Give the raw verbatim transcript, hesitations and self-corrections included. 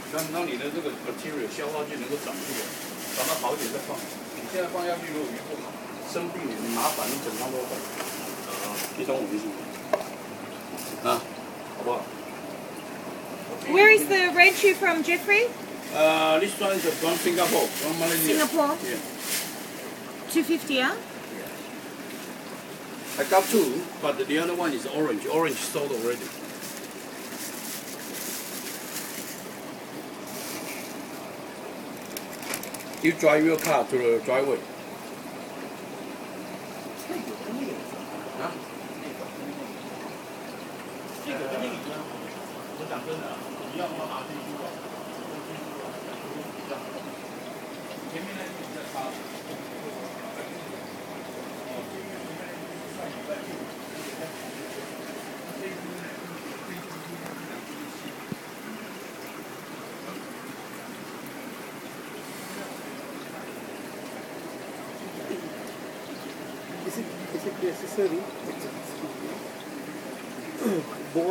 让让你的这个 material 消化菌能够长出来，长得好一点再放。你现在放下去，如果鱼不好，生病你麻烦，你整张都坏。啊，一张五十五。啊，好不好 Where is the red shoe from, Jeffrey? Uh, this one is from Singapore, from Malaysia. Singapore. Yeah. two fifty, yeah? I got two, but the other one is orange. Orange sold already. You drive your car to the driveway. 啊？这个跟那个一样。我讲真的，一样的话拿去一个，前面那个比较差。 Is it, is it necessary?